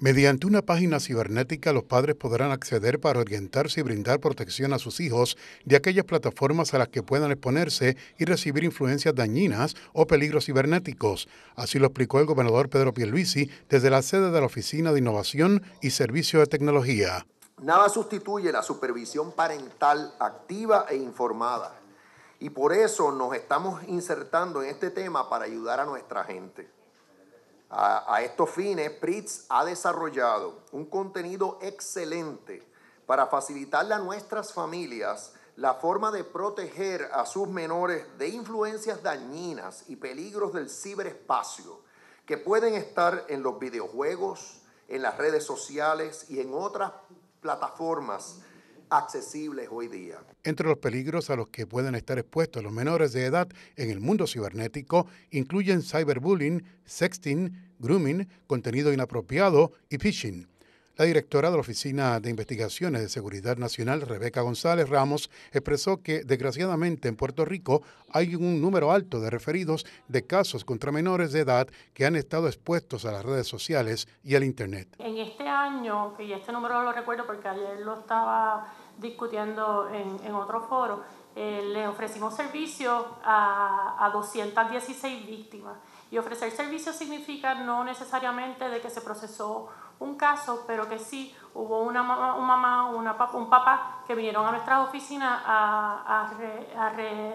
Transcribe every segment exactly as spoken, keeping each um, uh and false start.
Mediante una página cibernética, los padres podrán acceder para orientarse y brindar protección a sus hijos de aquellas plataformas a las que puedan exponerse y recibir influencias dañinas o peligros cibernéticos. Así lo explicó el gobernador Pedro Pierluisi desde la sede de la Oficina de Innovación y Servicio de Tecnología. Nada sustituye la supervisión parental activa e informada. Y por eso nos estamos insertando en este tema para ayudar a nuestra gente. A, a estos fines, P R I T S ha desarrollado un contenido excelente para facilitarle a nuestras familias la forma de proteger a sus menores de influencias dañinas y peligros del ciberespacio que pueden estar en los videojuegos, en las redes sociales y en otras plataformas accesibles hoy día. Entre los peligros a los que pueden estar expuestos los menores de edad en el mundo cibernético incluyen cyberbullying, sexting, grooming, contenido inapropiado y phishing. La directora de la Oficina de Investigaciones de Seguridad Nacional, Rebeca González Ramos, expresó que desgraciadamente en Puerto Rico hay un número alto de referidos de casos contra menores de edad que han estado expuestos a las redes sociales y al Internet. En este año, y este número lo recuerdo porque ayer lo estaba discutiendo en, en otro foro, eh, le ofrecimos servicio a, a doscientas dieciséis víctimas. Y ofrecer servicio significa no necesariamente de que se procesó un caso, pero que sí hubo una mamá, un, mamá, una, un papá que vinieron a nuestras oficinas a, a, re, a, re,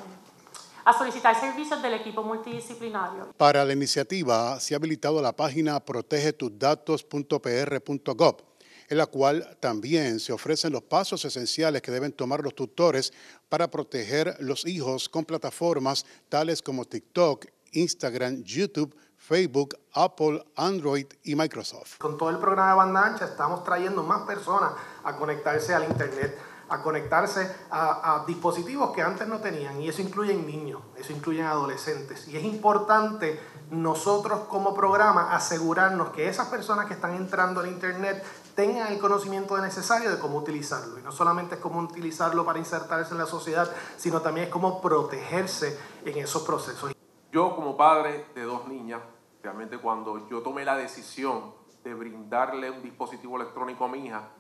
a solicitar servicios del equipo multidisciplinario. Para la iniciativa se ha habilitado la página protege tus datos punto p r punto gov, en la cual también se ofrecen los pasos esenciales que deben tomar los tutores para proteger los hijos con plataformas tales como TikTok, Instagram, YouTube, Facebook, Apple, Android y Microsoft. Con todo el programa de banda ancha estamos trayendo más personas a conectarse al Internet, a conectarse a, a dispositivos que antes no tenían, y eso incluye niños, eso incluye adolescentes. Y es importante nosotros como programa asegurarnos que esas personas que están entrando al Internet tengan el conocimiento necesario de cómo utilizarlo. Y no solamente es cómo utilizarlo para insertarse en la sociedad, sino también es cómo protegerse en esos procesos. Yo como padre de dos niñas, realmente cuando yo tomé la decisión de brindarle un dispositivo electrónico a mi hija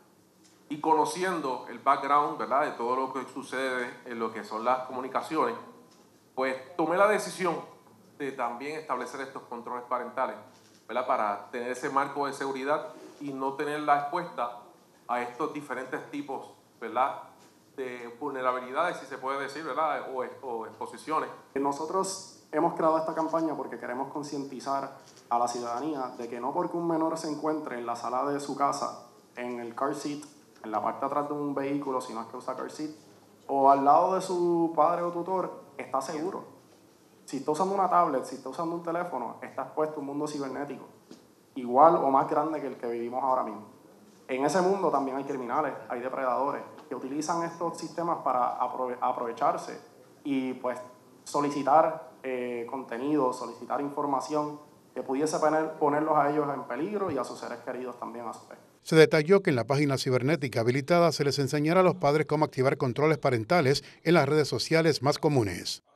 y conociendo el background, ¿verdad?, de todo lo que sucede en lo que son las comunicaciones, pues tomé la decisión de también establecer estos controles parentales, ¿verdad?, para tener ese marco de seguridad y no tenerla expuesta a estos diferentes tipos, ¿verdad?, de vulnerabilidades, si se puede decir, ¿verdad?, o, o exposiciones. Nosotros hemos creado esta campaña porque queremos concientizar a la ciudadanía de que no porque un menor se encuentre en la sala de su casa, en el car seat, en la parte de atrás de un vehículo, si no es que usa car seat, o al lado de su padre o tutor, está seguro. Si está usando una tablet, si está usando un teléfono, está expuesto a un mundo cibernético, igual o más grande que el que vivimos ahora mismo. En ese mundo también hay criminales, hay depredadores que utilizan estos sistemas para aprove- aprovecharse y pues solicitar eh, contenido, solicitar información que pudiese poner, ponerlos a ellos en peligro y a sus seres queridos también a su vez. Se detalló que en la página cibernética habilitada se les enseñará a los padres cómo activar controles parentales en las redes sociales más comunes.